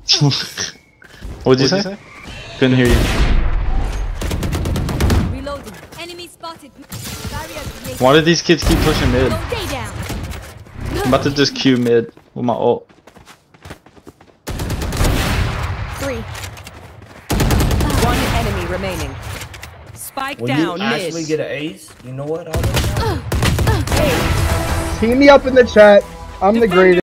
What'd you say? Couldn't hear you. Reloading. Enemy spotted. Why did these kids keep pushing mid? Stay down. I'm about to just Q mid with my ult. 3. One enemy remaining. Spike When down you actually mid. get an ace, you know what? I'll Team me up in the chat. I'm the greatest.